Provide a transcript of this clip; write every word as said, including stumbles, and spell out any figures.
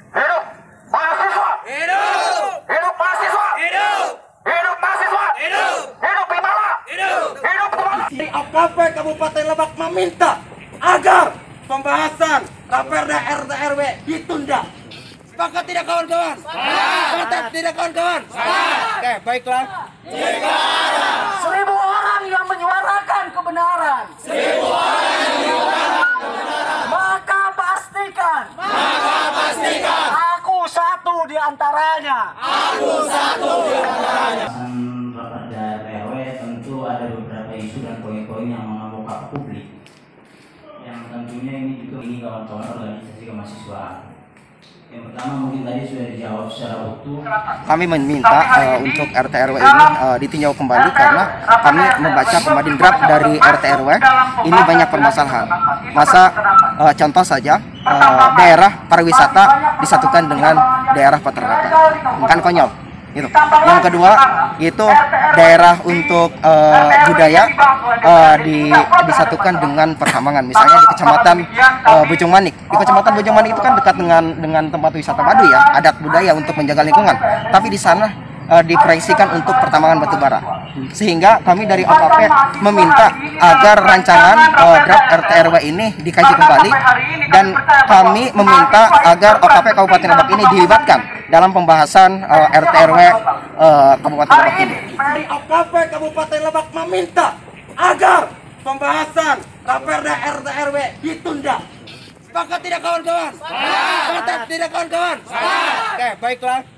Hidup mahasiswa! Hidup! Hidup mahasiswa! Hidup! Hidup mahasiswa! Hidup! Hidup Himala! Hidup! Hidup Himala! O K P Kabupaten Lebak meminta agar pembahasan Raperda R T R W ditunda. Sepakat tidak kawan-kawan? Sepakat tidak kawan-kawan? Oke, baiklah. Seribu orang yang menyuarakan kebenaran. Seribu orang yang menyuarakan kebenaran. Maka pastikan. Maka pastikan. Aku satu di antaranya. Aku satu di antaranya. Raperda R T R W tentu ada beberapa isu dan poin-poin yang mengamuk publik. Yang tentunya ini juga ini kawan-kawan organisasi kemahasiswaan. Yang pertama mungkin tadi sudah dijawab secara utuh. Kami meminta uh, untuk R T R W ini uh, ditinjau kembali karena kami membaca pembanding draft dari R T R W ini banyak permasalahan. Masa uh, contoh saja uh, daerah pariwisata disatukan dengan daerah peternakan, kan konyol. Gitu. Yang kedua itu daerah untuk uh, budaya uh, di, disatukan dengan perkambangan, misalnya di kecamatan uh, Bojong Manik. Di kecamatan Bojong Manik itu kan dekat dengan dengan tempat wisata Baduy ya, adat budaya untuk menjaga lingkungan. Tapi di sana uh, diproyeksikan untuk pertambangan batu bara. Sehingga kami dari O K P meminta agar rancangan uh, draft R T R W ini dikaji kembali dan kami meminta agar O K P Kabupaten Lebak ini dilibatkan dalam pembahasan uh, R T R W uh, Kabupaten Lebak ini. O K P Kabupaten Lebak meminta agar pembahasan Raperda R T R W ditunda. Sepakat tidak kawan-kawan? Sepakat tidak kawan-kawan? Oke, baiklah.